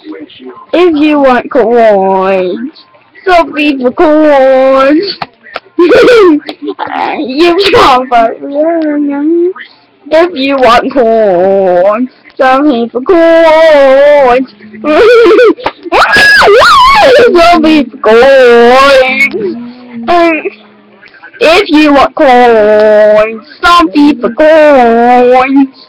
If you want coins, some people coins. You can't vote for if you want coins, some people coins. Some people coins. If you want coins, some people coins.